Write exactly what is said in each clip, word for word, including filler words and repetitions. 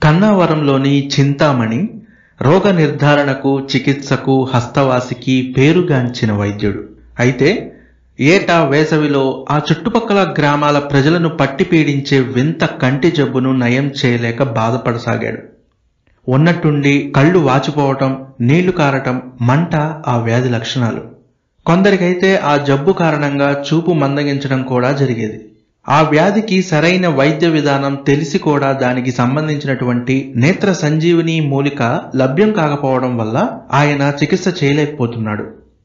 కన్నావరంలోని చింతామణి రోగ నిర్ధారణకు చికిత్సకు హస్తవాసికి పేరుగాంచిన వైద్యుడు. అయితే ఏటా వేసవిలో ఆ చుట్టుపక్కల గ్రామాల ప్రజలను పట్టి పీడించే వింత కంటి జబ్బును నయం చేయలేక బాధపడసాగాడు. ఉన్నట్టుండి కళ్ళు వాచిపోవటం, నీళ్లు కారటం, మంట ఆ వ్యాధి లక్షణాలు. కొందరికైతే ఆ జబ్బు కారణంగా చూపు మందగించడం కూడా జరిగేది. ఆ వ్యాధికి సరైన వైద్య విధానం తెలిసి కూడా దానికి సంబంధించినటువంటి నేత్ర సంజీవిని మూలిక లభ్యం కాకపోవడం వల్ల ఆయన చికిత్స చేయలేకపోతున్నాడు.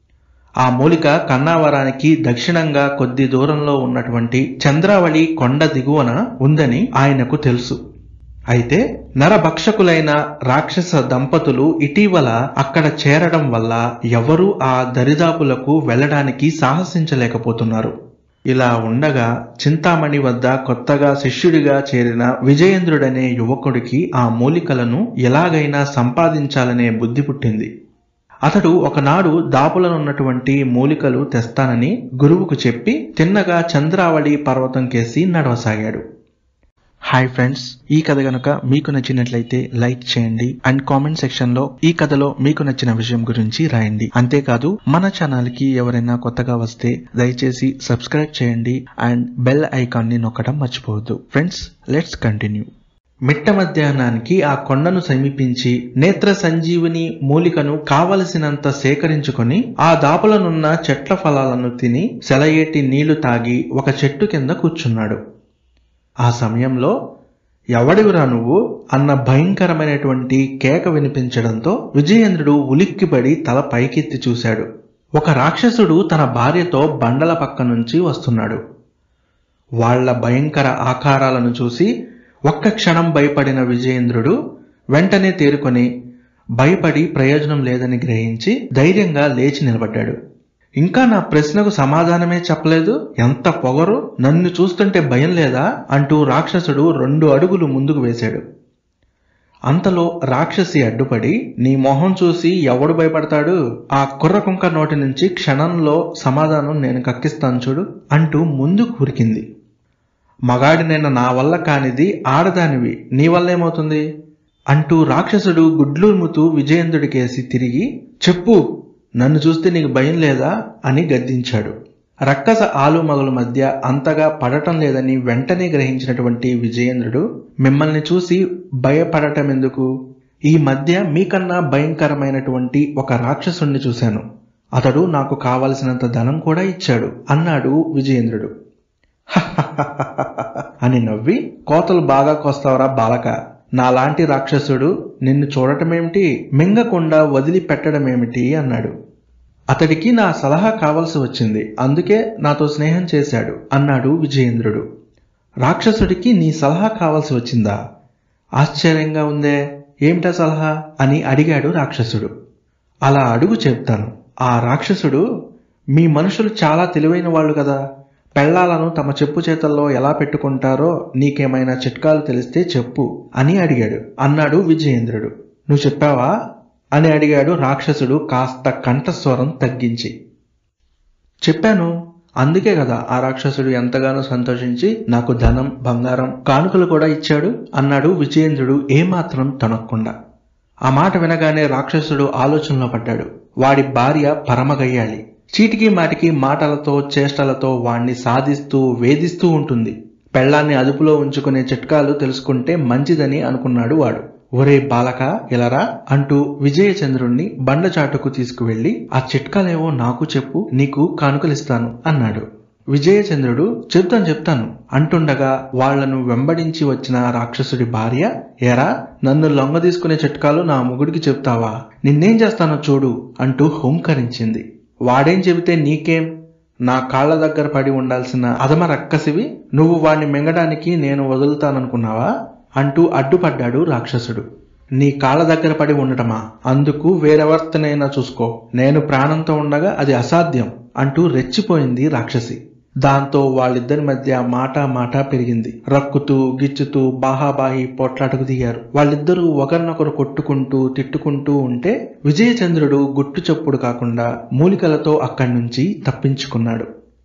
ఆ మూలిక కన్నావరానికి దక్షిణంగా కొద్ది దూరంలో ఉన్నటువంటి చంద్రావళి కొండ దిగువన ఉందని ఆయనకు తెలుసు. అయితే నరభక్షకులైన రాక్షస దంపతులు ఇటీవల అక్కడ చేరడం వల్ల ఎవరూ ఆ దరిదాపులకు వెళ్లడానికి సాహసించలేకపోతున్నారు. ఇలా ఉండగా చింతామణి వద్ద కొత్తగా శిష్యుడిగా చేరిన విజయేంద్రుడనే యువకుడికి ఆ మూలికలను ఎలాగైనా సంపాదించాలనే బుద్ధి పుట్టింది. అతడు ఒకనాడు దాపులనున్నటువంటి మూలికలు తెస్తానని గురువుకు చెప్పి తిన్నగా చంద్రావళి పర్వతం కేసి నడవసాగాడు. హాయ్ ఫ్రెండ్స్, ఈ కథ గనుక మీకు నచ్చినట్లయితే లైక్ చేయండి అండ్ కామెంట్ సెక్షన్ లో ఈ కథలో మీకు నచ్చిన విషయం గురించి రాయండి. అంతేకాదు మన ఛానల్ కి ఎవరైనా కొత్తగా వస్తే దయచేసి సబ్స్క్రైబ్ చేయండి అండ్ బెల్ ఐకాన్ ని నొక్కడం మర్చిపోవద్దు. Friends, let's continue. మిట్ట మధ్యాహ్నానికి ఆ కొండను సమీపించి నేత్ర సంజీవిని మూలికను కావలసినంత సేకరించుకొని ఆ దాపులనున్న చెట్ల ఫలాలను తిని సెలయేటి నీళ్లు తాగి ఒక చెట్టు కింద కూర్చున్నాడు. ఆ సమయంలో ఎవడివిరా నువ్వు అన్న భయంకరమైనటువంటి కేక వినిపించడంతో విజయేంద్రుడు ఉలిక్కిపడి తల పైకెత్తి చూశాడు. ఒక రాక్షసుడు తన భార్యతో బండల పక్క నుంచి వస్తున్నాడు. వాళ్ల భయంకర ఆకారాలను చూసి ఒక్క క్షణం భయపడిన విజయేంద్రుడు వెంటనే తేరుకొని భయపడి ప్రయోజనం లేదని గ్రహించి ధైర్యంగా లేచి నిలబడ్డాడు. ఇంకా నా ప్రశ్నకు సమాధానమే చెప్పలేదు, ఎంత పొగరు, నన్ను చూస్తుంటే భయం లేదా అంటూ రాక్షసుడు రెండు అడుగులు ముందుకు వేశాడు. అంతలో రాక్షసి అడ్డుపడి, నీ మొహం చూసి ఎవడు భయపడతాడు, ఆ కుర్రకుంక నోటి నుంచి క్షణంలో సమాధానం నేను కక్కిస్తాను చూడు అంటూ ముందుకు ఉరికింది. మగాడినైనా నా వల్ల కానిది ఆడదానివి, నీ వల్లేమవుతుంది అంటూ రాక్షసుడు గుడ్లూర్ముతూ విజయేంద్రుడికేసి తిరిగి, చెప్పు, నన్ను చూస్తే నీకు భయం లేదా అని గద్దించాడు. రక్కస ఆలుమగల మధ్య అంతగా పడటం లేదని వెంటనే గ్రహించినటువంటి విజయేంద్రుడు, మిమ్మల్ని చూసి భయపడటం ఎందుకు, ఈ మధ్య మీకన్నా భయంకరమైనటువంటి ఒక రాక్షసుణ్ణి చూశాను, అతడు నాకు కావలసినంత ధనం కూడా ఇచ్చాడు అన్నాడు విజయేంద్రుడు. అని నవ్వి, కోతలు బాగా కోస్తావరా బాలక, నాలాంటి రాక్షసుడు నిన్ను చూడటమేమిటి, మింగకుండా వదిలిపెట్టడమేమిటి అన్నాడు. అతడికి నా సలహా కావలసి వచ్చింది, అందుకే నాతో స్నేహం చేశాడు అన్నాడు విజయేంద్రుడు. రాక్షసుడికి నీ సలహా కావలసి వచ్చిందా, ఆశ్చర్యంగా ఉందే, ఏమిటా సలహా అని అడిగాడు రాక్షసుడు. అలా అడుగు చెప్తాను. ఆ రాక్షసుడు, మీ మనుషులు చాలా తెలివైన వాళ్ళు కదా, పెళ్లాలను తమ చెప్పు చేతల్లో ఎలా పెట్టుకుంటారో నీకేమైనా చిట్కాలు తెలిస్తే చెప్పు అని అడిగాడు అన్నాడు విజయేంద్రుడు. నువ్వు చెప్పావా అని అడిగాడు రాక్షసుడు కాస్త కంఠస్వరం తగ్గించి. చెప్పాను, అందుకే కదా ఆ రాక్షసుడు ఎంతగానో సంతోషించి నాకు ధనం, బంగారం, కానుకలు కూడా ఇచ్చాడు అన్నాడు విజయేంద్రుడు ఏమాత్రం తొణక్కుండా. ఆ మాట వినగానే రాక్షసుడు ఆలోచనలో పడ్డాడు. వాడి భార్య పరమగయ్యాలి, చీటికి మాటికి మాటలతో చేష్టలతో వాణ్ణి సాధిస్తూ వేధిస్తూ ఉంటుంది. పెళ్లాన్ని అదుపులో ఉంచుకునే చిట్కాలు తెలుసుకుంటే మంచిదని అనుకున్నాడు వాడు. ఒరే బాలక, ఇలరా అంటూ విజయచంద్రుణ్ణి బండచాటుకు తీసుకువెళ్లి, ఆ చిట్కాలేవో నాకు చెప్పు, నీకు కానుకలిస్తాను అన్నాడు. విజయచంద్రుడు చెప్తాను చెప్తాను అంటుండగా వాళ్లను వెంబడించి వచ్చిన రాక్షసుడి భార్య, ఏరా నన్ను లొంగ తీసుకునే చిట్కాలు నా మొగుడికి చెప్తావా, నిన్నేం చేస్తానో చూడు అంటూ హుంకరించింది. వాడేం చెబితే నీకేం, నా కాళ్ల దగ్గర పడి ఉండాల్సిన అధమ రక్కసివి, నువ్వు వాణ్ణి మింగడానికి నేను వదులుతాననుకున్నావా అంటూ అడ్డుపడ్డాడు రాక్షసుడు. నీ కాళ్ల దగ్గర పడి ఉండటమా, అందుకు వేరెవర్తనైనా చూసుకో, నేను ప్రాణంతో ఉండగా అది అసాధ్యం అంటూ రెచ్చిపోయింది రాక్షసి. దాంతో వాళ్ళిద్దరి మధ్య మాట మాట పెరిగింది. రక్కుతూ గిచ్చుతూ బాహాబాహి పోట్లాటకు దిగారు. వాళ్ళిద్దరూ ఒకరినొకరు కొట్టుకుంటూ తిట్టుకుంటూ ఉంటే విజయచంద్రుడు గుట్టు చప్పుడు కాకుండా మూలికలతో అక్కడి నుంచి తప్పించుకున్నాడు.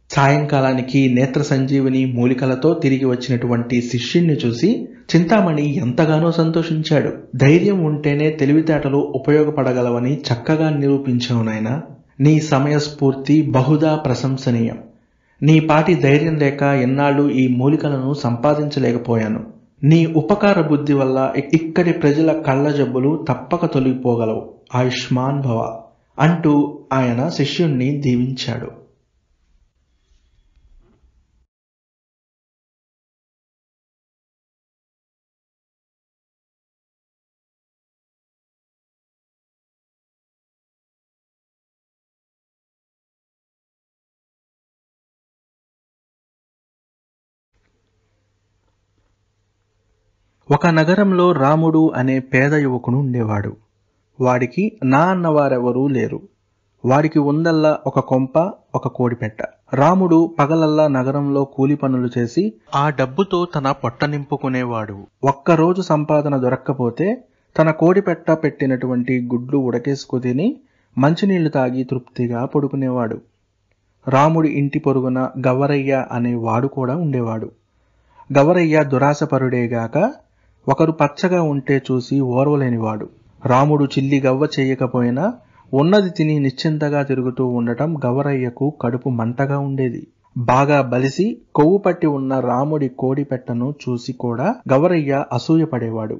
సాయంకాలానికి నేత్ర సంజీవిని మూలికలతో తిరిగి వచ్చినటువంటి శిష్యుణ్ణి చూసి చింతామణి ఎంతగానో సంతోషించాడు. ధైర్యం ఉంటేనే తెలివితేటలు ఉపయోగపడగలవని చక్కగా నిరూపించావు నాయనా. నీ సమయస్ఫూర్తి బహుదా ప్రశంసనీయం. నీ పాటి ధైర్యం లేక ఎన్నాళ్ళు ఈ మూలికలను సంపాదించలేకపోయాను. నీ ఉపకార బుద్ధి వల్ల ఇక్కడి ప్రజల కళ్ళ జబ్బులు తప్పక తొలగిపోగలవు. ఆయుష్మాన్ భవ అంటూ ఆయన శిష్యుణ్ణి దీవించాడు. ఒక నగరంలో రాముడు అనే పేద యువకుడు ఉండేవాడు. వాడికి నా అన్నవారెవరూ లేరు. వాడికి ఉందల్లా ఒక కొంప, ఒక కోడిపెట్ట. రాముడు పగలల్లా నగరంలో కూలి పనులు చేసి ఆ డబ్బుతో తన పొట్ట నింపుకునేవాడు. ఒక్కరోజు సంపాదన దొరక్కపోతే తన కోడిపెట్ట పెట్టినటువంటి గుడ్లు ఉడకేసుకు తిని మంచినీళ్లు తాగి తృప్తిగా పడుకునేవాడు. రాముడి ఇంటి పొరుగున గవరయ్య అనే వాడు కూడా ఉండేవాడు. గవరయ్య దురాశపరుడేగాక ఒకరు పచ్చగా ఉంటే చూసి ఓర్వలేనివాడు. రాముడు చిల్లి గవ్వ చేయకపోయినా ఉన్నది తిని నిశ్చింతగా తిరుగుతూ ఉండటం గవరయ్యకు కడుపు మంటగా ఉండేది. బాగా బలిసి కొవ్వు పట్టి ఉన్న రాముడి కోడి పెట్టను చూసి కూడా గవరయ్య అసూయపడేవాడు.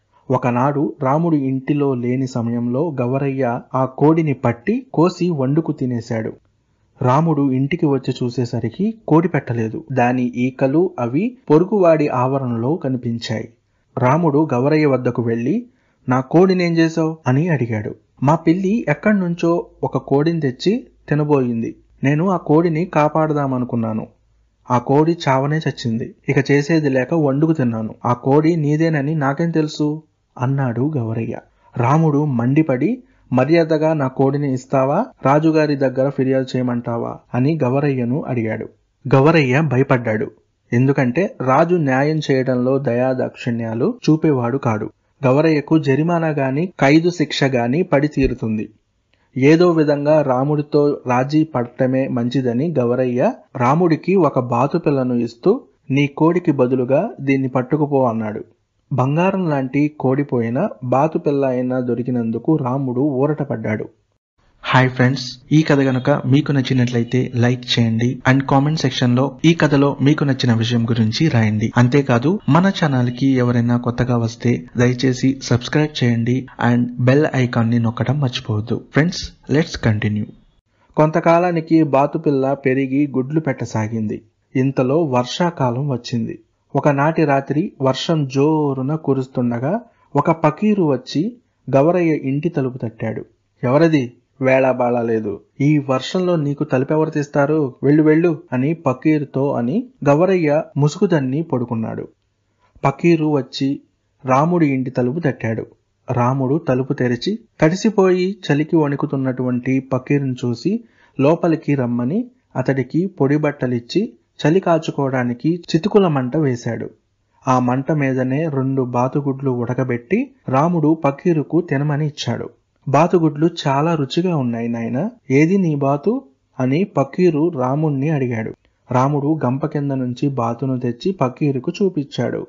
ఒకనాడు రాముడు ఇంటిలో లేని సమయంలో గవరయ్య ఆ కోడిని పట్టి కోసి వండుకు తినేశాడు. రాముడు ఇంటికి వచ్చి చూసేసరికి కోడి పెట్టలేదు. దాని ఈకలు అవి పొరుగువాడి ఆవరణలో కనిపించాయి. రాముడు గవరయ్య వద్దకు వెళ్లి, నా కోడినేం చేశావు అని అడిగాడు. మా పిల్లి ఎక్కడి నుంచో ఒక కోడిని తెచ్చి తినబోయింది. నేను ఆ కోడిని కాపాడదామనుకున్నాను. ఆ కోడి చావనే చచ్చింది. ఇక చేసేది లేక వండుకు తిన్నాను. ఆ కోడి నీదేనని నాకేం తెలుసు అన్నాడు గవరయ్య. రాముడు మండిపడి, మర్యాదగా నా కోడిని ఇస్తావా, రాజుగారి దగ్గర ఫిర్యాదు చేయమంటావా అని గవరయ్యను అడిగాడు. గవరయ్య భయపడ్డాడు. ఎందుకంటే రాజు న్యాయం చేయడంలో దయాదాక్షిణ్యాలు చూపేవాడు కాడు. గవరయ్యకు జరిమానా గాని ఖైదు శిక్ష గాని పడి తీరుతుంది. ఏదో విధంగా రాముడితో రాజీ పడటమే మంచిదని గవరయ్య రాముడికి ఒక బాతుపిల్లను ఇస్తూ, నీ కోడికి బదులుగా దీన్ని పట్టుకుపో అన్నాడు. బంగారం లాంటి కోడిపోయిన బాతుపిల్ల అయినా దొరికినందుకు రాముడు ఊరటపడ్డాడు. హాయ్ ఫ్రెండ్స్, ఈ కథ గనుక మీకు నచ్చినట్లయితే లైక్ చేయండి అండ్ కామెంట్ సెక్షన్ లో ఈ కథలో మీకు నచ్చిన విషయం గురించి రాయండి. అంతేకాదు మన ఛానల్ కి ఎవరైనా కొత్తగా వస్తే దయచేసి సబ్స్క్రైబ్ చేయండి అండ్ బెల్ ఐకాన్ ని నొక్కడం మర్చిపోవద్దు. Friends, let's continue. కొంతకాలానికి బాతుపిల్ల పెరిగి గుడ్లు పెట్టసాగింది. ఇంతలో వర్షాకాలం వచ్చింది. ఒకనాటి రాత్రి వర్షం జోరున కురుస్తుండగా ఒక పకీరు వచ్చి గవరయ్య ఇంటి తలుపు తట్టాడు. ఎవరది? వేళాబాళా లేదు. ఈ వర్షంలో నీకు తలుపెవరు తీస్తారు? వెళ్ళు వెళ్ళు అని పకీరుతో అని గవరయ్య ముసుగుదన్ని పడుకున్నాడు. పకీరు వచ్చి రాముడి ఇంటి తలుపు తట్టాడు. రాముడు తలుపు తెరిచి తడిసిపోయి చలికి వణుకుతున్నటువంటి పకీరును చూసి లోపలికి రమ్మని అతడికి పొడి బట్టలిచ్చి చలి కాచుకోవడానికి చితుకుల మంట వేశాడు. ఆ మంట మీదనే రెండు బాతుగుడ్లు ఉడకబెట్టి రాముడు పకీరుకు తినమని ఇచ్చాడు. బాతుగుడ్లు చాలా రుచిగా ఉన్నాయి నాయనా, ఏది నీ బాతు అని పకీరు రాముణ్ణి అడిగాడు. రాముడు గంప కింద నుంచి బాతును తెచ్చి పకీరుకు చూపించాడు.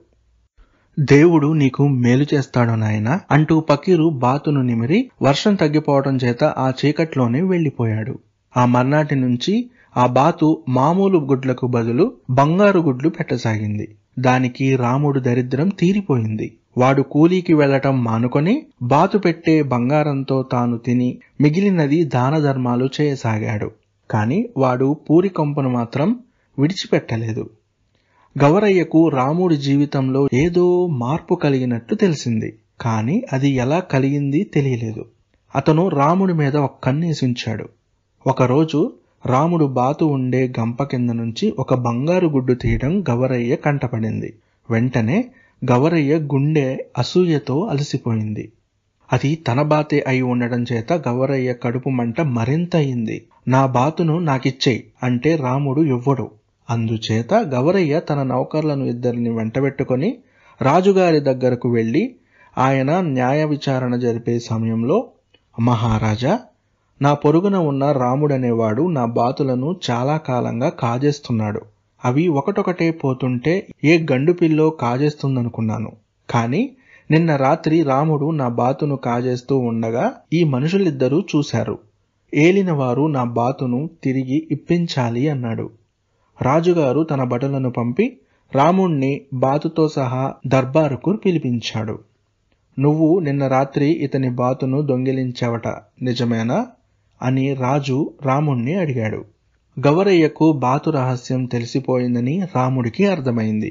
దేవుడు నీకు మేలు చేస్తాడు నాయనా అంటూ పకీరు బాతును నిమిరి వర్షం తగ్గిపోవడం చేత ఆ చీకట్లోనే వెళ్లిపోయాడు. ఆ మర్నాటి నుంచి ఆ బాతు మామూలు గుడ్లకు బదులు బంగారు గుడ్లు పెట్టసాగింది. దానికి రాముడు దరిద్రం తీరిపోయింది. వాడు కూలీకి వెళ్లటం మానుకొని బాతు పెట్టే బంగారంతో తాను తిని మిగిలినది దాన ధర్మాలు చేయసాగాడు. కాని వాడు పూరి కొంపను మాత్రం విడిచిపెట్టలేదు. గవరయ్యకు రాముడి జీవితంలో ఏదో మార్పు కలిగినట్టు తెలిసింది. కాని అది ఎలా కలిగింది తెలియలేదు. అతను రాముడి మీద ఒక కన్నేసించాడు. ఒకరోజు రాముడు బాతు ఉండే గంప కింద నుంచి ఒక బంగారు గుడ్డు తీయడం గవరయ్య కంటపడింది. వెంటనే గవరయ్య గుండె అసూయతో అలసిపోయింది. అది తన బాతే అయి ఉండడం చేత గవరయ్య కడుపు మంట మరింత అయింది. నా బాతును నాకిచ్చేయి అంటే రాముడు ఇవ్వడు. అందుచేత గవరయ్య తన నౌకర్లను ఇద్దరిని వెంటబెట్టుకొని రాజుగారి దగ్గరకు వెళ్లి ఆయన న్యాయ విచారణ జరిపే సమయంలో, మహారాజా, నా పొరుగున ఉన్న రాముడనేవాడు నా బాతులను చాలా కాలంగా కాజేస్తున్నాడు. అవి ఒకటొకటే పోతుంటే ఏ గండు పిల్లో కాజేస్తుందనుకున్నాను. కాని నిన్న రాత్రి రాముడు నా బాతును కాజేస్తూ ఉండగా ఈ మనుషులిద్దరూ చూశారు. ఏలినవారు నా బాతును తిరిగి ఇప్పించాలి అన్నాడు. రాజుగారు తన భటులను పంపి రాముణ్ణి బాతుతో సహా దర్బారుకు పిలిపించాడు. నువ్వు నిన్న రాత్రి ఇతని బాతును దొంగిలించావట, నిజమేనా అని రాజు రాముణ్ణి అడిగాడు. గవరయ్యకు బాతు రహస్యం తెలిసిపోయిందని రాముడికి అర్థమైంది.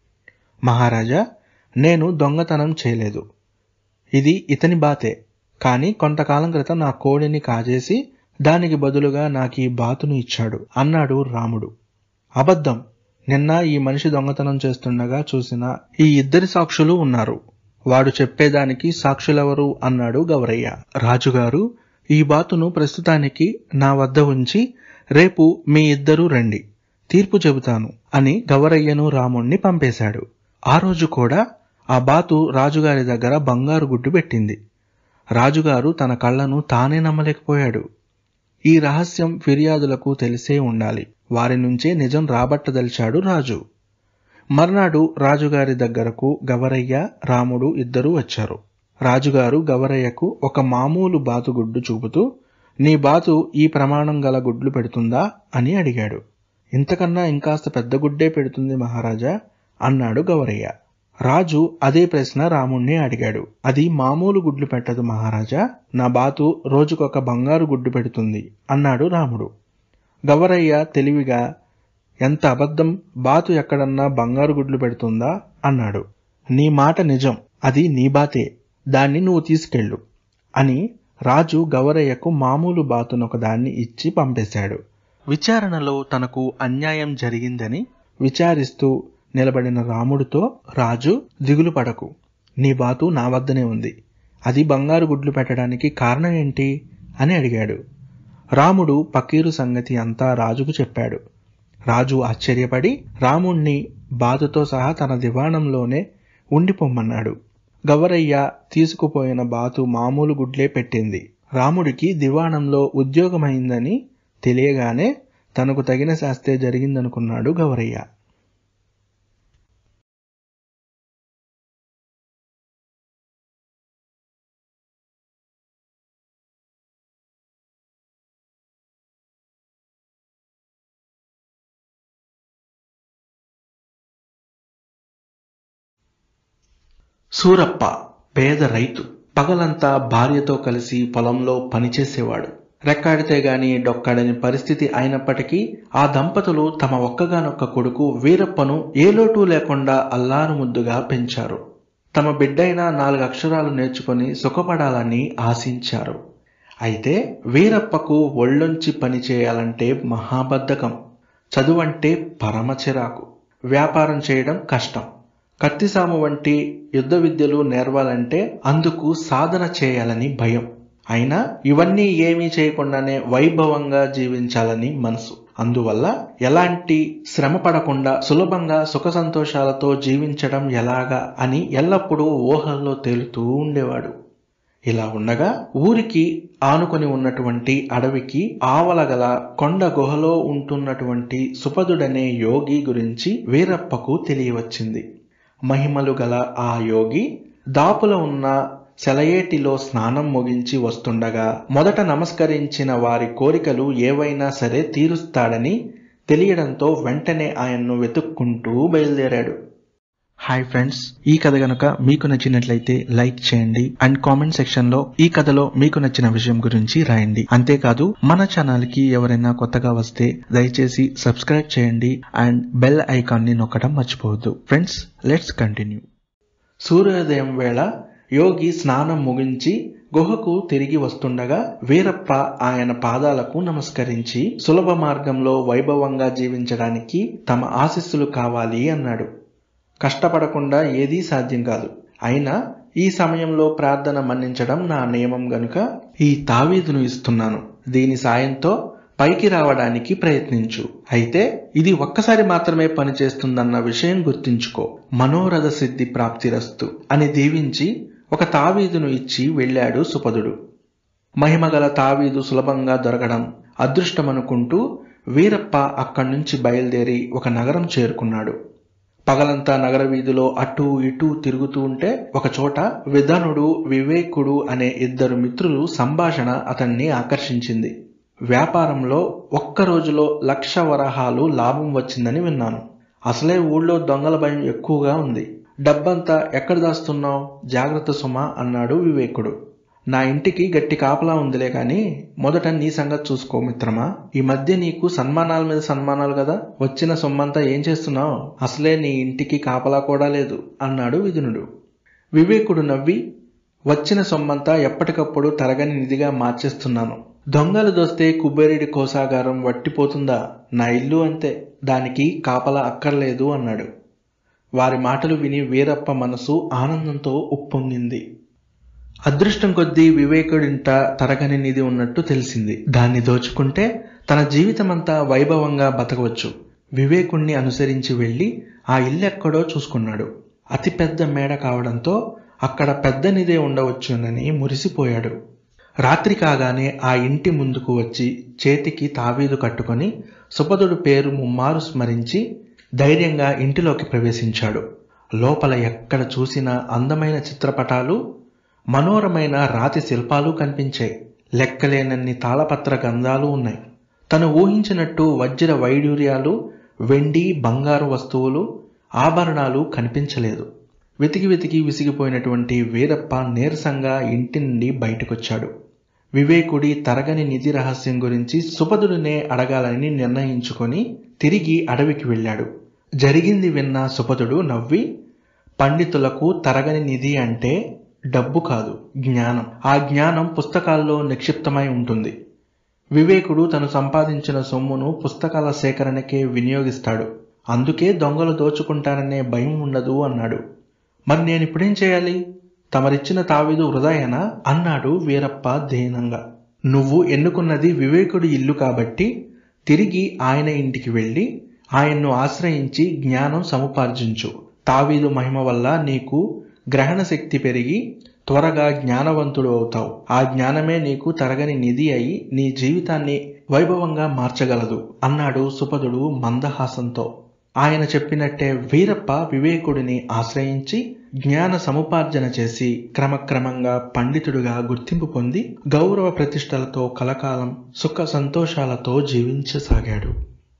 మహారాజా, నేను దొంగతనం చేయలేదు. ఇది ఇతని బాతే. కాని కొంతకాలం క్రితం నా కోడిని కాజేసి దానికి బదులుగా నాకు ఈ బాతును ఇచ్చాడు అన్నాడు రాముడు. అబద్ధం. నిన్న ఈ మనిషి దొంగతనం చేస్తుండగా చూసిన ఈ ఇద్దరి సాక్షులు ఉన్నారు. వాడు చెప్పేదానికి సాక్షులెవరు అన్నాడు గవరయ్య. రాజుగారు, ఈ బాతును ప్రస్తుతానికి నా వద్ద ఉంచి రేపు మీ ఇద్దరూ రండి, తీర్పు చెబుతాను అని గవరయ్యను రాముణ్ణి పంపేశాడు. ఆ రోజు కూడా ఆ బాతు రాజుగారి దగ్గర బంగారు గుడ్డు పెట్టింది. రాజుగారు తన కళ్ళను తానే నమ్మలేకపోయాడు. ఈ రహస్యం ఫిర్యాదులకు తెలిసే ఉండాలి. వారి నుంచే నిజం రాబట్టదలిచాడు రాజు. మర్నాడు రాజుగారి దగ్గరకు గవరయ్య, రాముడు ఇద్దరూ వచ్చారు. రాజుగారు గవరయ్యకు ఒక మామూలు బాతుగుడ్డు చూపుతూ, నీ బాతు ఈ ప్రమాణం గల గుడ్లు పెడుతుందా అని అడిగాడు. ఇంతకన్నా ఇంకాస్త పెద్ద గుడ్డే పెడుతుంది మహారాజా అన్నాడు గవరయ్య. రాజు అదే ప్రశ్న రాముణ్ణి అడిగాడు. అది మామూలు గుడ్లు పెట్టదు మహారాజా, నా బాతు రోజుకొక బంగారు గుడ్డు పెడుతుంది అన్నాడు రాముడు. గవరయ్య తెలివిగా, ఎంత అబద్ధం, బాతు ఎక్కడన్నా బంగారు గుడ్లు పెడుతుందా అన్నాడు. నీ మాట నిజం, అది నీ బాతే, దాన్ని నువ్వు తీసుకెళ్ళు అని రాజు గవరయ్యకు మామూలు బాతునొకదాన్ని ఇచ్చి పంపేశాడు. విచారణలో తనకు అన్యాయం జరిగిందని విచారిస్తూ నిలబడిన రాముడితో రాజు, దిగులు పడకు, నీ బాతు నా వద్దనే ఉంది. అది బంగారు గుడ్లు పెట్టడానికి కారణం ఏంటి అని అడిగాడు. రాముడు పకీరు సంగతి అంతా రాజుకు చెప్పాడు. రాజు ఆశ్చర్యపడి రాముణ్ణి బాతుతో సహా తన దివాణంలోనే ఉండిపోమ్మన్నాడు. గవరయ్య తీసుకుపోయిన బాతు మామూలు గుడ్లే పెట్టింది. రాముడికి దివాణంలో ఉద్యోగమైందని తెలియగానే తనకు తగిన శాస్తే జరిగిందనుకున్నాడు గవరయ్య. సూరప్ప పేద రైతు. పగలంతా భార్యతో కలిసి పొలంలో పనిచేసేవాడు. రెక్కాడితే గాని డొక్కాడని పరిస్థితి అయినప్పటికీ ఆ దంపతులు తమ ఒక్కగానొక్క కొడుకు వీరప్పను ఏ లోటు లేకుండా అల్లారు ముద్దుగా పెంచారు. తమ బిడ్డైన నాలుగు అక్షరాలు నేర్చుకుని సుఖపడాలని ఆశించారు. అయితే వీరప్పకు ఒళ్ళొంచి పని చేయాలంటే మహాబద్ధకం. చదువంటే పరమ చిరాకు. వ్యాపారం చేయడం కష్టం. కత్తిసాము వంటి యుద్ధ విద్యలు నేర్వాలంటే అందుకు సాధన చేయాలని భయం. అయినా ఇవన్నీ ఏమీ చేయకుండానే వైభవంగా జీవించాలని మనసు. అందువల్ల ఎలాంటి శ్రమ పడకుండా సులభంగా సుఖ సంతోషాలతో జీవించడం ఎలాగా అని ఎల్లప్పుడూ ఊహల్లో తేలుతూ ఉండేవాడు. ఇలా ఉండగా ఊరికి ఆనుకొని ఉన్నటువంటి అడవికి ఆవలగల కొండ గుహలో ఉంటున్నటువంటి సుపదుడనే యోగి గురించి వీరప్పకు తెలియవచ్చింది. మహిమలు గల ఆ యోగి దాపుల ఉన్న సెలయేటిలో స్నానం ముగించి వస్తుండగా మొదట నమస్కరించిన వారి కోరికలు ఏవైనా సరే తీరుస్తాడని తెలియడంతో వెంటనే ఆయన్ను వెతుక్కుంటూ బయలుదేరాడు. హాయ్ ఫ్రెండ్స్, ఈ కథ గనుక మీకు నచ్చినట్లయితే లైక్ చేయండి అండ్ కామెంట్ సెక్షన్ లో ఈ కథలో మీకు నచ్చిన విషయం గురించి రాయండి. అంతేకాదు మన ఛానల్ కి ఎవరైనా కొత్తగా వస్తే దయచేసి సబ్స్క్రైబ్ చేయండి అండ్ బెల్ ఐకాన్ ని నొక్కడం మర్చిపోవద్దు. Friends, let's continue. సూర్యోదయం వేళ యోగి స్నానం ముగించి గుహకు తిరిగి వస్తుండగా వీరప్ప ఆయన పాదాలకు నమస్కరించి సులభ మార్గంలో వైభవంగా జీవించడానికి తమ ఆశీస్సులు కావాలి అన్నాడు. కష్టపడకుండా ఏదీ సాధ్యం కాదు. అయినా ఈ సమయంలో ప్రార్థన మన్నించడం నా నియమం గనుక ఈ తావీదును ఇస్తున్నాను. దీని సాయంతో పైకి రావడానికి ప్రయత్నించు. అయితే ఇది ఒక్కసారి మాత్రమే పనిచేస్తుందన్న విషయం గుర్తుంచుకో. మనోరథ సిద్ధి ప్రాప్తిరస్తు అని దీవించి ఒక తావీదును ఇచ్చి వెళ్ళాడు సుపదుడు. మహిమగల తావీదు సులభంగా దొరకడం అదృష్టమనుకుంటూ వీరప్ప అక్కడి నుంచి బయలుదేరి ఒక నగరం చేరుకున్నాడు. పగలంతా నగర వీధిలో అటూ ఇటూ తిరుగుతూ ఉంటే ఒకచోట విధనుడు, వివేకుడు అనే ఇద్దరు మిత్రులు సంభాషణ అతన్ని ఆకర్షించింది. వ్యాపారంలో ఒక్క రోజులో లక్ష వరహాలు లాభం వచ్చిందని విన్నాను. అసలే ఊళ్ళో దొంగల భయం ఎక్కువగా ఉంది. డబ్బంతా ఎక్కడ దాస్తున్నావు? జాగ్రత్త సుమా అన్నాడు వివేకుడు. నా ఇంటికి గట్టి కాపలా ఉందిలే కాని మొదట నీ సంగతి చూసుకో మిత్రమా. ఈ మధ్య నీకు సన్మానాల మీద సన్మానాలు కదా, వచ్చిన సొమ్మంతా ఏం చేస్తున్నావు? అసలే నీ ఇంటికి కాపలా కూడా లేదు అన్నాడు విధునుడు. వివేకుడు నవ్వి, వచ్చిన సొమ్మంతా ఎప్పటికప్పుడు తరగని నిధిగా మార్చేస్తున్నాను. దొంగలు దోస్తే కుబేరుడి కోసాగారం వట్టిపోతుందా? నా ఇల్లు అంతే, దానికి కాపలా అక్కర్లేదు అన్నాడు. వారి మాటలు విని వీరప్ప మనసు ఆనందంతో ఉప్పొంగింది. అదృష్టం కొద్దీ వివేకుడింట తరగని నిధి ఉన్నట్టు తెలిసింది. దాన్ని దోచుకుంటే తన జీవితమంతా వైభవంగా బతకవచ్చు. వివేకుణ్ణి అనుసరించి వెళ్లి ఆ ఇల్లెక్కడో చూసుకున్నాడు. అతిపెద్ద మేడ కావడంతో అక్కడ పెద్ద నిధే ఉండవచ్చునని మురిసిపోయాడు. రాత్రి కాగానే ఆ ఇంటి ముందుకు వచ్చి చేతికి తావీదు కట్టుకొని సుపదుడు పేరు ముమ్మారు స్మరించి ధైర్యంగా ఇంటిలోకి ప్రవేశించాడు. లోపల ఎక్కడ చూసినా అందమైన చిత్రపటాలు, మనోరమైన రాతి శిల్పాలు కనిపించాయి. లెక్కలేనన్ని తాళపత్ర గంధాలు ఉన్నాయి. తను ఊహించినట్టు వజ్ర వైడూర్యాలు, వెండి బంగారు వస్తువులు, ఆభరణాలు కనిపించలేదు. వెతికి వెతికి విసిగిపోయినటువంటి వీరప్ప నీరసంగా ఇంటి నుండి బయటకొచ్చాడు. వివేకుడి తరగని నిధి రహస్యం గురించి సుపదుడినే అడగాలని నిర్ణయించుకొని తిరిగి అడవికి వెళ్ళాడు. జరిగింది విన్న సుపదుడు నవ్వి, పండితులకు తరగని నిధి అంటే డబ్బు కాదు, జ్ఞానం. ఆ జ్ఞానం పుస్తకాల్లో నిక్షిప్తమై ఉంటుంది. వివేకుడు తను సంపాదించిన సొమ్మును పుస్తకాల సేకరణకే వినియోగిస్తాడు. అందుకే దొంగలు దోచుకుంటారనే భయం ఉండదు అన్నాడు. మరి నేనిప్పుడేం చేయాలి? తమరిచ్చిన తావీదు వృధాయేనా అన్నాడు వీరప్ప దీనంగా. నువ్వు ఎన్నుకున్నది వివేకుడి ఇల్లు కాబట్టి తిరిగి ఆయన ఇంటికి వెళ్ళి ఆయన్ను ఆశ్రయించి జ్ఞానం సముపార్జించు. తావీదు మహిమ వల్ల నీకు గ్రహణ శక్తి పెరిగి త్వరగా జ్ఞానవంతుడు అవుతావు. ఆ జ్ఞానమే నీకు తరగని నిధి అయి నీ జీవితాన్ని వైభవంగా మార్చగలదు అన్నాడు సుపదుడు మందహాసంతో. ఆయన చెప్పినట్టే వీరప్ప వివేకుడిని ఆశ్రయించి జ్ఞాన సముపార్జన చేసి క్రమక్రమంగా పండితుడుగా గుర్తింపు పొంది గౌరవ ప్రతిష్టలతో కలకాలం సుఖ సంతోషాలతో జీవించసాగాడు.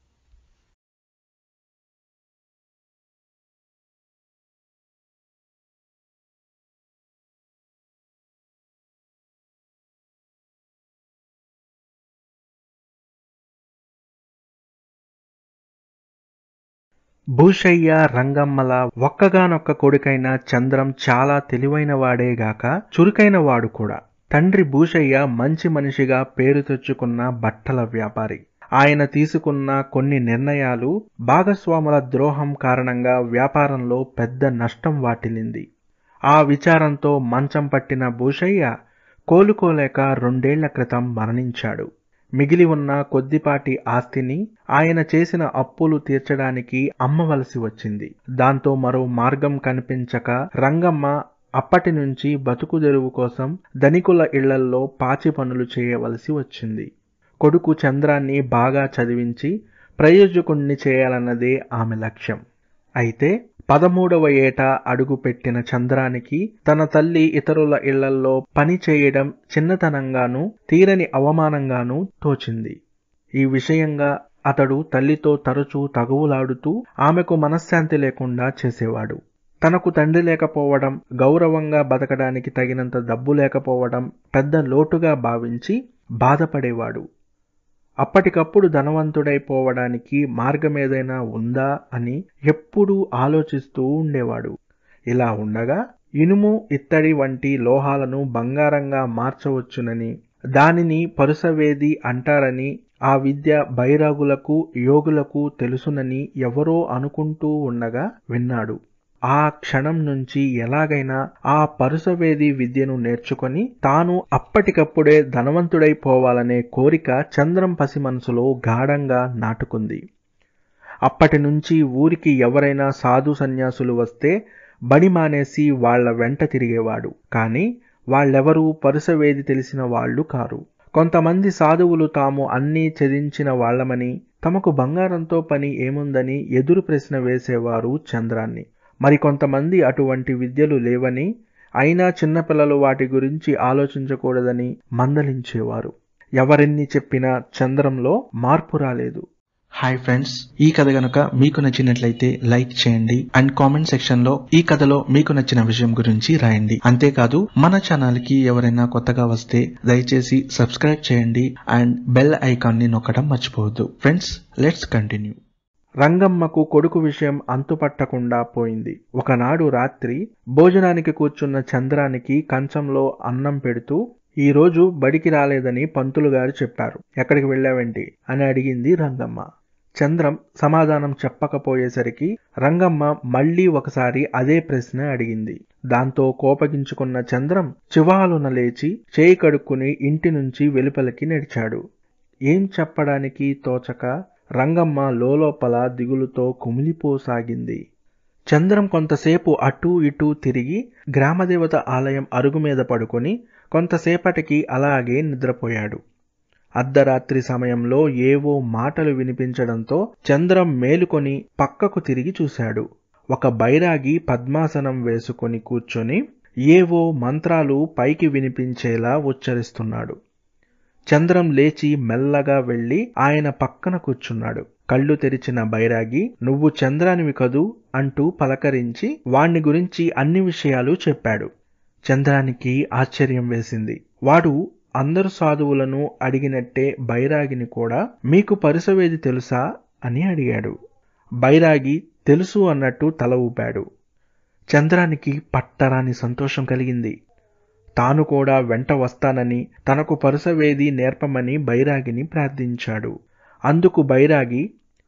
భూషయ్య రంగమ్మల ఒక్కగానొక్క కొడుకైన చంద్రం చాలా తెలివైన వాడేగాక చురుకైన వాడు కూడా. తండ్రి భూషయ్య మంచి మనిషిగా పేరు తెచ్చుకున్న బట్టల వ్యాపారి. ఆయన తీసుకున్న కొన్ని నిర్ణయాలు భాగస్వాముల ద్రోహం కారణంగా వ్యాపారంలో పెద్ద నష్టం వాటిల్లింది. ఆ విచారంతో మంచం పట్టిన భూషయ్య కోలుకోలేక రెండేళ్ల క్రితం మరణించాడు. మిగిలి ఉన్న కొద్దిపాటి ఆస్తిని ఆయన చేసిన అప్పులు తీర్చడానికి అమ్మవలసి వచ్చింది. దాంతో మరో మార్గం కనిపించక రంగమ్మ అప్పటి నుంచి బతుకుదెరువు కోసం ధనికుల ఇళ్లల్లో పాచి పనులు చేయవలసి వచ్చింది. కొడుకు చంద్రాన్ని బాగా చదివించి ప్రయోజకుణ్ణి చేయాలన్నదే ఆమె లక్ష్యం. అయితే పదమూడవ ఏట అడుగు పెట్టిన చంద్రానికి తన తల్లి ఇతరుల ఇళ్లల్లో పని చేయడం చిన్నతనంగానూ తీరని అవమానంగానూ తోచింది. ఈ విషయంగా అతడు తల్లితో తరచూ తగువులాడుతూ ఆమెకు మనశ్శాంతి లేకుండా చేసేవాడు. తనకు తండ్రి లేకపోవడం, గౌరవంగా బతకడానికి తగినంత డబ్బు లేకపోవడం పెద్ద లోటుగా భావించి బాధపడేవాడు. అప్పటికప్పుడు ధనవంతుడైపోవడానికి మార్గమేదైనా ఉందా అని ఎప్పుడూ ఆలోచిస్తూ ఉండేవాడు. ఇలా ఉండగా ఇనుము, ఇత్తడి వంటి లోహాలను బంగారంగా మార్చవచ్చునని, దానిని పరుసవేది అంటారని, ఆ విద్య బైరాగులకు యోగులకు తెలుసునని ఎవరో అనుకుంటూ ఉండగా విన్నాడు. ఆ క్షణం నుంచి ఎలాగైనా ఆ పరుసవేది విద్యను నేర్చుకొని తాను అప్పటికప్పుడే ధనవంతుడైపోవాలనే కోరిక చంద్రం పసి మనసులో గాఢంగా నాటుకుంది. అప్పటి నుంచి ఊరికి ఎవరైనా సాధు సన్యాసులు వస్తే బడి మానేసి వాళ్ల వెంట తిరిగేవాడు. కాని వాళ్ళెవరూ పరుసవేది తెలిసిన వాళ్ళు కారు. కొంతమంది సాధువులు తాము అన్నీ ఛేదించిన వాళ్లమని, తమకు బంగారంతో పని ఏముందని ఎదురు ప్రశ్న వేసేవారు చంద్రాన్ని. మరికొంతమంది అటువంటి విద్యలు లేవని, అయినా చిన్నపిల్లలు వాటి గురించి ఆలోచించకూడదని మందలించేవారు. ఎవరెన్ని చెప్పినా చంద్రంలో మార్పు రాలేదు. హాయ్ ఫ్రెండ్స్, ఈ కథ గనుక మీకు నచ్చినట్లయితే లైక్ చేయండి అండ్ కామెంట్ సెక్షన్ లో ఈ కథలో మీకు నచ్చిన విషయం గురించి రాయండి. అంతేకాదు మన ఛానల్ కి ఎవరైనా కొత్తగా వస్తే దయచేసి సబ్స్క్రైబ్ చేయండి అండ్ బెల్ ఐకాన్ ని నొక్కడం మర్చిపోవద్దు. Friends, let's continue. రంగమ్మకు కొడుకు విషయం అంతుపట్టకుండా పోయింది. ఒకనాడు రాత్రి భోజనానికి కూర్చున్న చంద్రానికి కంచంలో అన్నం పెడుతూ, ఈ రోజు బడికి రాలేదని పంతులు గారు చెప్పారు, ఎక్కడికి వెళ్ళావేంటి అని అడిగింది రంగమ్మ. చంద్రం సమాధానం చెప్పకపోయేసరికి రంగమ్మ మళ్లీ ఒకసారి అదే ప్రశ్న అడిగింది. దాంతో కోపగించుకున్న చంద్రం చివాలున లేచి చేయి కడుక్కుని ఇంటి నుంచి వెలుపలికి నడిచాడు. ఏం చెప్పడానికి తోచక రంగమ్మ లోలోపల దిగులుతో కుమిలిపోసాగింది. చంద్రం కొంతసేపు అటూ ఇటూ తిరిగి గ్రామదేవత ఆలయం అరుగు మీద పడుకొని కొంతసేపటికి అలాగే నిద్రపోయాడు. అర్ధరాత్రి సమయంలో ఏవో మాటలు వినిపించడంతో చంద్రం మేలుకొని పక్కకు తిరిగి చూశాడు. ఒక బైరాగి పద్మాసనం వేసుకొని కూర్చొని ఏవో మంత్రాలు పైకి వినిపించేలా ఉచ్చరిస్తున్నాడు. చంద్రం లేచి మెల్లగా వెళ్లి ఆయన పక్కన కూర్చున్నాడు. కళ్ళు తెరిచిన బైరాగి, నువ్వు చంద్రానివి కదూ అంటూ పలకరించి వాణ్ణి గురించి అన్ని విషయాలు చెప్పాడు. చంద్రానికి ఆశ్చర్యం వేసింది. వాడు అందరు సాధువులను అడిగినట్టే బైరాగిని కూడా, మీకు పరుసవేది తెలుసా అని అడిగాడు. బైరాగి తెలుసు అన్నట్టు తల ఊపాడు. చంద్రానికి పట్టరాని సంతోషం కలిగింది. తాను కూడా వెంట వస్తానని, తనకు పరుసవేది నేర్పమని బైరాగిని ప్రార్థించాడు. అందుకు బైరాగి,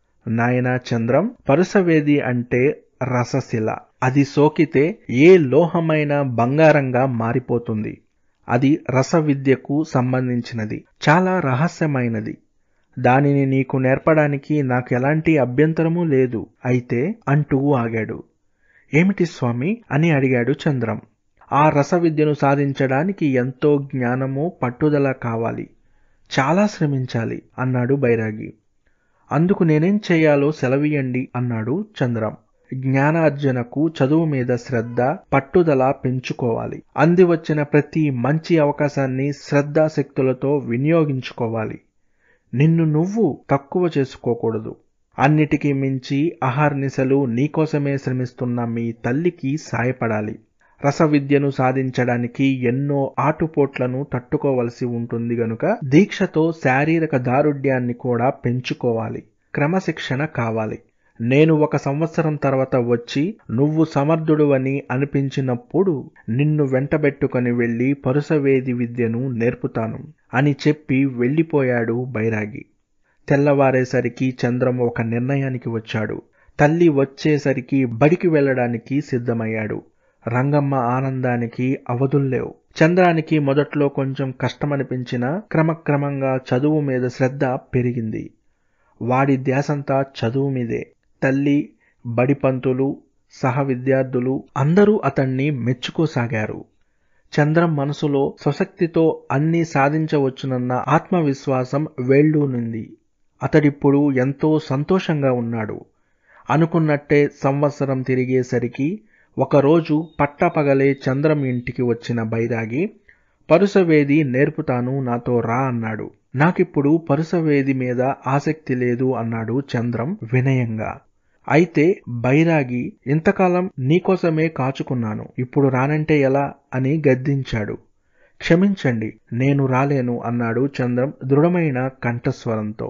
నాయనా చంద్రం, పరుసవేది అంటే రసశిల. అది సోకితే ఏ లోహమైన బంగారంగా మారిపోతుంది. అది రస విద్యకు సంబంధించినది, చాలా రహస్యమైనది. దానిని నీకు నేర్పడానికి నాకు ఎలాంటి అభ్యంతరమూ లేదు. అయితే అంటూ ఆగాడు. ఏమిటి స్వామి అని అడిగాడు చంద్రం. ఆ రస విద్యను సాధించడానికి ఎంతో జ్ఞానము, పట్టుదల కావాలి. చాలా శ్రమించాలి అన్నాడు బైరాగి. అందుకు నేనేం చేయాలో సెలవీయండి అన్నాడు చంద్రం. జ్ఞానార్జనకు చదువు మీద శ్రద్ధ, పట్టుదల పెంచుకోవాలి. అంది వచ్చిన ప్రతి మంచి అవకాశాన్ని శ్రద్ధాశక్తులతో వినియోగించుకోవాలి. నిన్ను నువ్వు తక్కువ చేసుకోకూడదు. అన్నిటికీ మించి అహర్నిశలు నీకోసమే శ్రమిస్తున్న మీ తల్లికి సాయపడాలి. రస విద్యను సాధించడానికి ఎన్నో ఆటుపోట్లను తట్టుకోవలసి ఉంటుంది గనుక దీక్షతో శారీరక దారుఢ్యాన్ని కూడా పెంచుకోవాలి. క్రమశిక్షణ కావాలి. నేను ఒక సంవత్సరం తర్వాత వచ్చి నువ్వు సమర్థుడువని అనిపించినప్పుడు నిన్ను వెంటబెట్టుకొని వెళ్లి పరుసవేది విద్యను నేర్పుతాను అని చెప్పి వెళ్లిపోయాడు బైరాగి. తెల్లవారేసరికి చంద్రం ఒక నిర్ణయానికి వచ్చాడు. తల్లి వచ్చేసరికి బడికి వెళ్లడానికి సిద్ధమయ్యాడు. రంగమ్మ ఆనందానికి అవధుల్లేవు. చంద్రానికి మొదట్లో కొంచెం కష్టమనిపించినా క్రమక్రమంగా చదువు మీద శ్రద్ధ పెరిగింది. వాడి ధ్యాసంతా చదువు మీదే. తల్లి, బడి పంతులు, సహ విద్యార్థులు అందరూ అతన్ని మెచ్చుకోసాగారు. చంద్రం మనసులో స్వశక్తితో అన్నీ సాధించవచ్చునన్న ఆత్మవిశ్వాసం వేళ్ళూనింది. అతడిప్పుడు ఎంతో సంతోషంగా ఉన్నాడు. అనుకున్నట్టే సంవత్సరం తిరిగేసరికి ఒకరోజు పట్టపగలే చంద్రం ఇంటికి వచ్చిన బైరాగి, పరుసవేది నేర్పుతాను, నాతో రా అన్నాడు. నాకిప్పుడు పరుసవేది మీద ఆసక్తి లేదు అన్నాడు చంద్రం వినయంగా. అయితే బైరాగి, ఇంతకాలం నీకోసమే కాచుకున్నాను, ఇప్పుడు రానంటే ఎలా అని గద్దించాడు. క్షమించండి, నేను రాలేను అన్నాడు చంద్రం దృఢమైన కంఠస్వరంతో.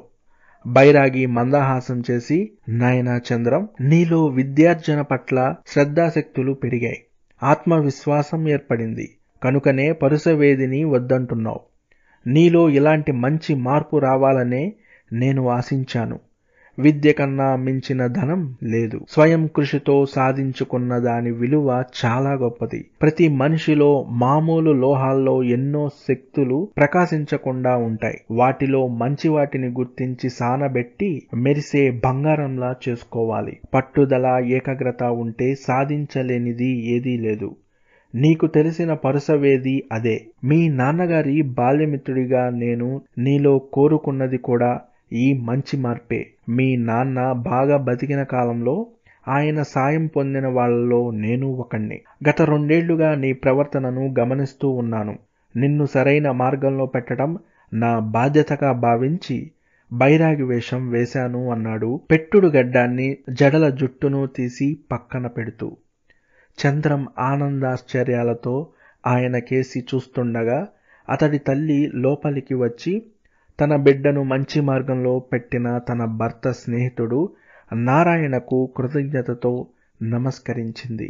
బైరాగి మందహాసం చేసి, నాయనా చంద్రం, నీలో విద్యార్జన పట్ల శ్రద్ధాశక్తులు పెరిగాయి, ఆత్మవిశ్వాసం ఏర్పడింది, కనుకనే పరుసవేదిని వద్దంటున్నావు. నీలో ఇలాంటి మంచి మార్పు రావాలనే నేను ఆశించాను. విద్య కన్నా మించిన ధనం లేదు. స్వయం కృషితో సాధించుకున్న దాని విలువ చాలా గొప్పది. ప్రతి మనిషిలో మామూలు లోహాల్లో ఎన్నో శక్తులు ప్రకాశించకుండా ఉంటాయి. వాటిలో మంచి వాటిని గుర్తించి సానబెట్టి మెరిసే బంగారంలా చేసుకోవాలి. పట్టుదల, ఏకాగ్రత ఉంటే సాధించలేనిది ఏదీ లేదు. నీకు తెలిసిన పరుసవేది అదే. మీ నాన్నగారి బాల్యమిత్రుడిగా నేను నీలో కోరుకున్నది కూడా ఈ మంచి మార్పే. మీ నాన్న బాగా బతికిన కాలంలో ఆయన సాయం పొందిన వాళ్లలో నేను ఒకణ్ణి. గత రెండేళ్లుగా నీ ప్రవర్తనను గమనిస్తూ ఉన్నాను. నిన్ను సరైన మార్గంలో పెట్టడం నా బాధ్యతగా భావించి బైరాగి వేషం వేశాను అన్నాడు పెట్టుడు గడ్డాన్ని జడల జుట్టును తీసి పక్కన పెడుతూ. చంద్రం ఆనందాశ్చర్యాలతో ఆయన కేసి చూస్తుండగా అతడి తల్లి లోపలికి వచ్చి తన బిడ్డను మంచి మార్గంలో పెట్టిన తన భర్త స్నేహితుడు నారాయణకు కృతజ్ఞతతో నమస్కరించింది.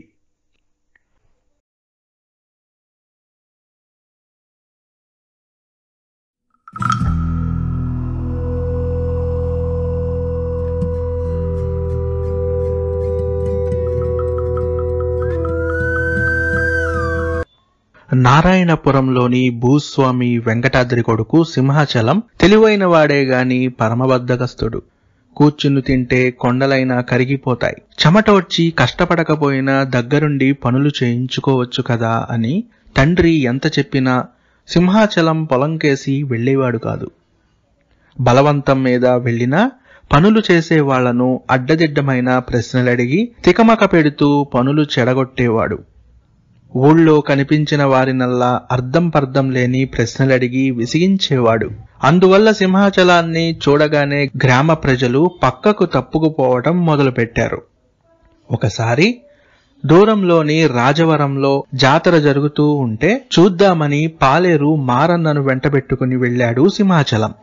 నారాయణపురంలోని భూస్వామి వెంకటాద్రి కొడుకు సింహాచలం తెలివైన వాడే గాని పరమబద్ధకస్తుడు. కూర్చుని తింటే కొండలైనా కరిగిపోతాయి. చెమటోడ్చి కష్టపడకపోయినా దగ్గరుండి పనులు చేయించుకోవచ్చు కదా అని తండ్రి ఎంత చెప్పినా సింహాచలం పొలంకేసి వెళ్లేవాడు కాదు. బలవంతం మీద వెళ్లినా పనులు చేసే వాళ్లను అడ్డదిడ్డమైన ప్రశ్నలడిగి తికమక పెడుతూ పనులు చెడగొట్టేవాడు. ఊళ్ళో కనిపించిన వారినల్లా అర్థం పర్థం లేని ప్రశ్నలడిగి విసిగించేవాడు. అందువల్ల సింహాచలాన్ని చూడగానే గ్రామ ప్రజలు పక్కకు తప్పుకుపోవటం మొదలుపెట్టారు. ఒకసారి దూరంలోని రాజవరంలో జాతర జరుగుతూ ఉంటే చూద్దామని పాలేరు మారన్నను వెంటబెట్టుకుని వెళ్లాడు సింహాచలం.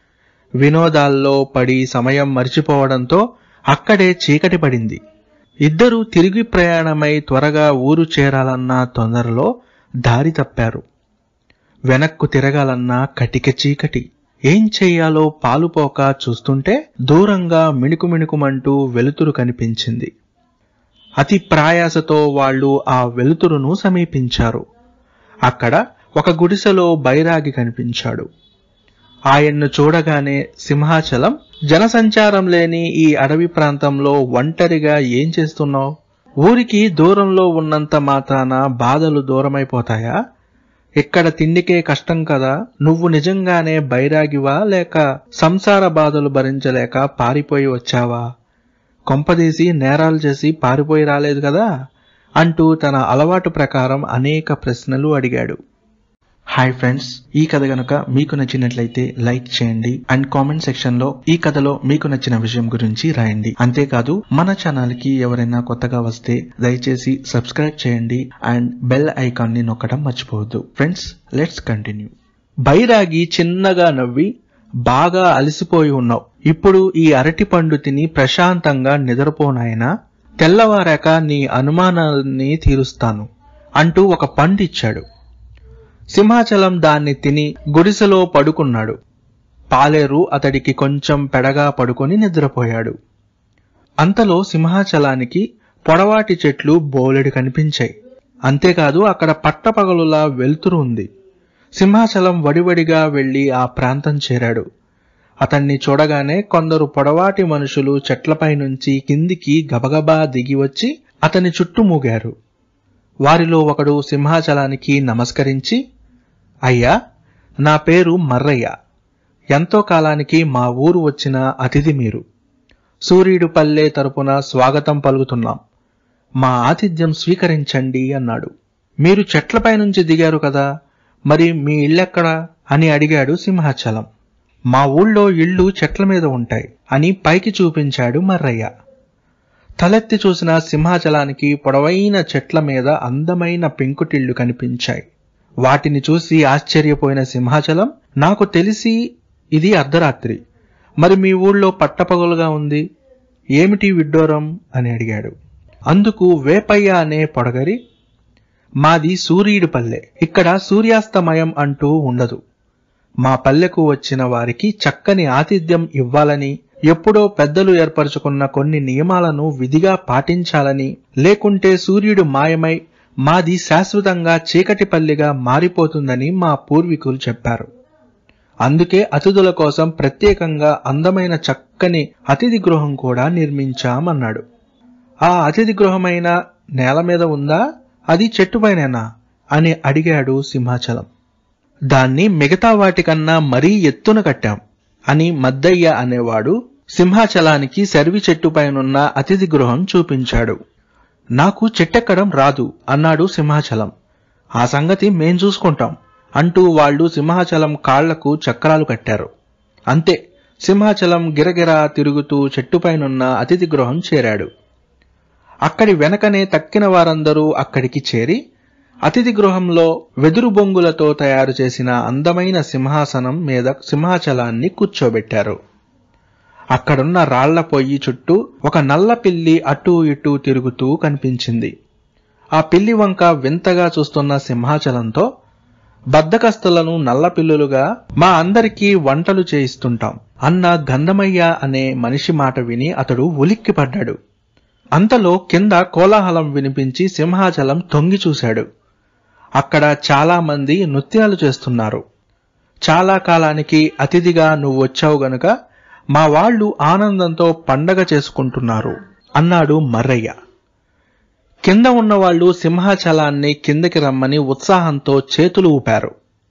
వినోదాల్లో పడి సమయం మరిచిపోవడంతో అక్కడే చీకటి పడింది. ఇద్దరూ తిరిగి ప్రయాణమై త్వరగా ఊరు చేరాలన్న తొందరలో దారి తప్పారు. వెనక్కు తిరగాలన్నా కటిక చీకటి. ఏం చెయ్యాలో పాలుపోక చూస్తుంటే దూరంగా మిణుకు మిణుకుమంటూ వెలుతురు కనిపించింది. అతి ప్రయాసతో వాళ్లు ఆ వెలుతురును సమీపించారు. అక్కడ ఒక గుడిసెలో బైరాగి కనిపించాడు. ఆయన్ను చూడగానే సింహాచలం, జనసంచారం లేని ఈ అడవి ప్రాంతంలో ఒంటరిగా ఏం చేస్తున్నావు? ఊరికి దూరంలో ఉన్నంత మాత్రాన బాధలు దూరమైపోతాయా? ఇక్కడ తిండికే కష్టం కదా. నువ్వు నిజంగానే బైరాగివా లేక సంసార బాధలు భరించలేక పారిపోయి వచ్చావా? కొంపదీసి నేరాలు చేసి పారిపోయి రాలేదు కదా అంటూ తన అలవాటు ప్రకారం అనేక ప్రశ్నలు అడిగాడు. హాయ్ ఫ్రెండ్స్, ఈ కథ గనుక మీకు నచ్చినట్లయితే లైక్ చేయండి అండ్ కామెంట్ సెక్షన్ లో ఈ కథలో మీకు నచ్చిన విషయం గురించి రాయండి. అంతేకాదు మన ఛానల్ కి ఎవరైనా కొత్తగా వస్తే దయచేసి సబ్స్క్రైబ్ చేయండి అండ్ బెల్ ఐకాన్ ని నొక్కడం మర్చిపోవద్దు. Friends, let's continue. బైరాగి చిన్నగా నవ్వి, బాగా అలసిపోయి ఉన్నావు. ఇప్పుడు ఈ అరటి పండు తిని ప్రశాంతంగా నిద్రపోనాయనా. తెల్లవారాక నీ అనుమానాన్ని తీరుస్తాను అంటూ ఒక పండు ఇచ్చాడు. సింహాచలం దాన్ని తిని గుడిసెలో పడుకున్నాడు. పాలేరు అతడికి కొంచెం పెడగా పడుకొని నిద్రపోయాడు. అంతలో సింహాచలానికి పొడవాటి చెట్లు బోలెడు కనిపించాయి. అంతేకాదు అక్కడ పట్టపగలులా వెలుతురు ఉంది. సింహాచలం వడివడిగా వెళ్లి ఆ ప్రాంతం చేరాడు. అతన్ని చూడగానే కొందరు పొడవాటి మనుషులు చెట్లపై నుంచి కిందికి గబగబా దిగి వచ్చి అతని చుట్టుమూగారు. వారిలో ఒకడు సింహాచలానికి నమస్కరించి, అయ్యా, నా పేరు మర్రయ్య. ఎంతో కాలానికి మా ఊరు వచ్చిన అతిథి మీరు. సూర్యుడు పల్లె తరపున స్వాగతం పలుకుతున్నాం. మా ఆతిథ్యం స్వీకరించండి అన్నాడు. మీరు చెట్లపై నుంచి దిగారు కదా, మరి మీ ఇళ్ళెక్కడా అని అడిగాడు సింహాచలం. మా ఊళ్ళో ఇళ్ళు చెట్ల మీద ఉంటాయి అని పైకి చూపించాడు మర్రయ్య. తలెత్తి చూసిన సింహాచలానికి పొడవైన చెట్ల మీద అందమైన పెంకుటిళ్లు కనిపించాయి. వాటిని చూసి ఆశ్చర్యపోయిన సింహాచలం, నాకు తెలిసి ఇది అర్ధరాత్రి, మరి మీ ఊళ్ళో పట్టపగలుగా ఉంది, ఏమిటి విడ్డూరం అని అడిగాడు. అందుకు వేపయ్య అనే పొడగరి, మాది సూర్యుడి పల్లె, ఇక్కడ సూర్యాస్తమయం అంటూ ఉండదు. మా పల్లెకు వచ్చిన వారికి చక్కని ఆతిథ్యం ఇవ్వాలని, ఎప్పుడో పెద్దలు ఏర్పరచుకున్న కొన్ని నియమాలను విధిగా పాటించాలని, లేకుంటే సూర్యుడు మాయమై మాది శాశ్వతంగా చీకటి పల్లిగా మారిపోతుందని మా పూర్వీకులు చెప్పారు. అందుకే అతిథుల కోసం ప్రత్యేకంగా అందమైన చక్కని అతిథి గృహం కూడా నిర్మించామన్నాడు. ఆ అతిథి గృహమైన నేల మీద ఉందా అది చెట్టుపైనేనా అని అడిగాడు సింహాచలం. దాన్ని మిగతా వాటికన్నా మరీ ఎత్తున కట్టాం అని మద్దయ్య అనేవాడు సింహాచలానికి సర్వి చెట్టుపైనున్న అతిథి గృహం చూపించాడు. నాకు చెట్టెక్కడం రాదు అన్నాడు సింహాచలం. ఆ సంగతి మేం చూసుకుంటాం అంటూ వాళ్లు సింహాచలం కాళ్లకు చక్రాలు కట్టారు. అంతే, సింహాచలం గిరగిరా తిరుగుతూ చెట్టుపైనున్న అతిథి గృహం చేరాడు. అక్కడి వెనకనే తక్కిన వారందరూ అక్కడికి చేరి అతిథి గృహంలో వెదురు బొంగులతో తయారు చేసిన అందమైన సింహాసనం మీద సింహాచలాన్ని కూర్చోబెట్టారు. అక్కడున్న రాళ్ల పొయ్యి చుట్టూ ఒక నల్ల పిల్లి అటూ ఇటూ తిరుగుతూ కనిపించింది. ఆ పిల్లి వంక వింతగా చూస్తున్న సింహాచలంతో, బద్దకస్తులను నల్ల పిల్లులుగా మా అందరికీ వంటలు చేయిస్తుంటాం అన్న గంధమయ్య అనే మనిషి మాట విని అతడు ఉలిక్కిపడ్డాడు. అంతలో కింద కోలాహలం వినిపించి సింహాచలం తొంగి చూశాడు. అక్కడ చాలా మంది నృత్యాలు చేస్తున్నారు. చాలా కాలానికి అతిథిగా నువ్వు వచ్చావు గనుక మా వాళ్లు ఆనందంతో పండగ చేసుకుంటున్నారు అన్నాడు మర్రయ్య. కింద ఉన్నవాళ్లు సింహాచలాన్ని కిందకి రమ్మని ఉత్సాహంతో చేతులు ఊపారు.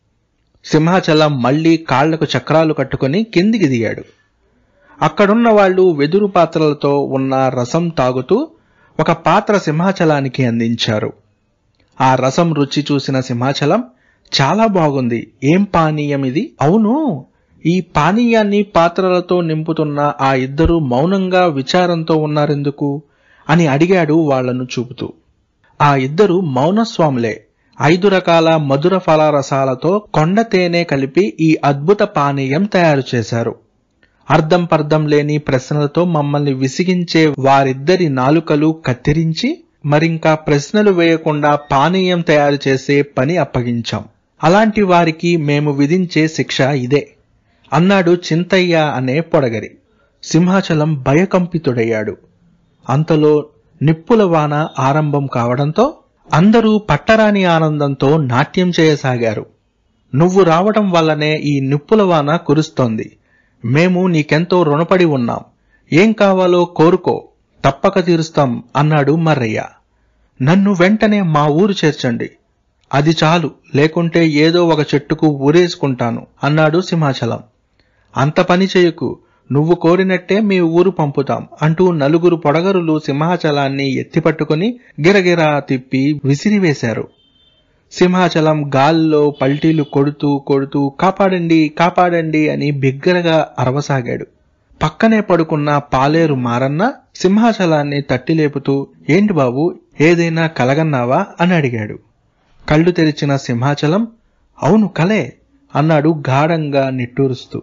సింహాచలం మళ్లీ కాళ్లకు చక్రాలు కట్టుకుని కిందికి దిగాడు. అక్కడున్న వాళ్లు వెదురు పాత్రలతో ఉన్న రసం తాగుతూ ఒక పాత్ర సింహాచలానికి అందించారు. ఆ రసం రుచి చూసిన సింహాచలం, చాలా బాగుంది, ఏం పానీయం ఇది? అవును, ఈ పానీయాన్ని పాత్రలతో నింపుతున్న ఆ ఇద్దరు మౌనంగా విచారంతో ఉన్నారెందుకు అని అడిగాడు వాళ్లను చూపుతూ. ఆ ఇద్దరు మౌనస్వాములే. ఐదు రకాల మధుర ఫలరసాలతో కొండ తేనె కలిపి ఈ అద్భుత పానీయం తయారు చేశారు. అర్థం పర్థం లేని ప్రశ్నలతో మమ్మల్ని విసిగించే వారిద్దరి నాలుకలు కత్తిరించి మరింకా ప్రశ్నలు వేయకుండా పానీయం తయారు చేసే పని అప్పగించాం. అలాంటి వారికి మేము విధించే శిక్ష ఇదే అన్నాడు చింతయ్య అనే పొడగరి. సింహాచలం భయకంపితుడయ్యాడు. అంతలో నిప్పుల వాన ఆరంభం కావడంతో అందరూ పట్టరాని ఆనందంతో నాట్యం చేయసాగారు. నువ్వు రావడం వల్లనే ఈ నిప్పుల వాన కురుస్తోంది. మేము నీకెంతో రుణపడి ఉన్నాం. ఏం కావాలో కోరుకో, తప్పక తీరుస్తాం అన్నాడు మర్రయ్య. నన్ను వెంటనే మా ఊరు చేర్చండి, అది చాలు, లేకుంటే ఏదో ఒక చెట్టుకు ఊరేసుకుంటాను అన్నాడు సింహాచలం. అంత పని చేయకు, నువ్వు కోరినట్టే మీ ఊరు పంపుతాం అంటూ నలుగురు పొడగరులు సింహాచలాన్ని ఎత్తిపట్టుకుని గిరగిరా తిప్పి విసిరివేశారు. సింహాచలం గాల్లో పల్టీలు కొడుతూ కొడుతూ కాపాడండి కాపాడండి అని బిగ్గరగా అరవసాగాడు. పక్కనే పడుకున్న పాలేరు మారన్న సింహాచలాన్ని తట్టిలేపుతూ, ఏంటి బాబు, ఏదైనా కలగన్నావా అని అడిగాడు. కళ్ళు తెరిచిన సింహాచలం, అవును కలే అన్నాడు గాఢంగా నిట్టూరుస్తూ.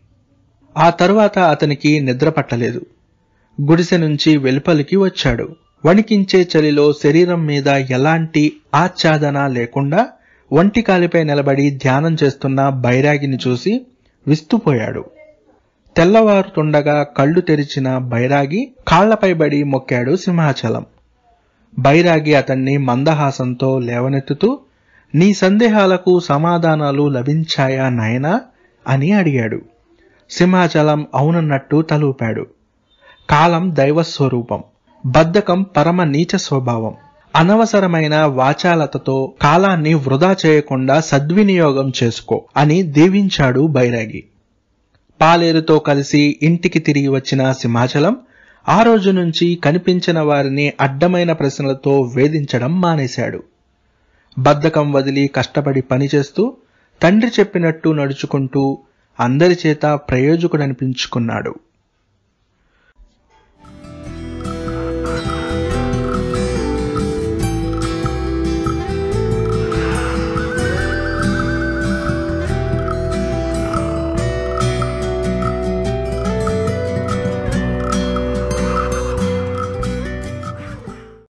ఆ తరువాత అతనికి నిద్ర పట్టలేదు. గుడిసె నుంచి వెలుపలికి వచ్చాడు. వణికించే చలిలో శరీరం మీద ఎలాంటి ఆచ్ఛాదన లేకుండా ఒంటి కాలిపై నిలబడి ధ్యానం చేస్తున్న బైరాగిని చూసి విస్తుపోయాడు. తెల్లవారుతుండగా కళ్ళు తెరిచిన బైరాగి కాళ్లపై బడి మొక్కాడు సింహాచలం. బైరాగి అతన్ని మందహాసంతో లేవనెత్తుతూ, నీ సందేహాలకు సమాధానాలు లభించాయా నాయనా అని అడిగాడు. సింహాచలం అవునన్నట్టు తలూపాడు. కాలం దైవస్వరూపం, బద్ధకం పరమ నీచ స్వభావం. అనవసరమైన వాచాలతతో కాలాన్ని వృధా చేయకుండా సద్వినియోగం చేసుకో అని దీవించాడు బైరాగి. పాలేరుతో కలిసి ఇంటికి తిరిగి వచ్చిన సింహాచలం ఆ రోజు నుంచి కనిపించిన వారిని అడ్డమైన ప్రశ్నలతో వేధించడం మానేశాడు. బద్ధకం వదిలి కష్టపడి పనిచేస్తూ తండ్రి చెప్పినట్టు నడుచుకుంటూ అందరి చేత ప్రయోజకుడనిపించుకున్నాడు.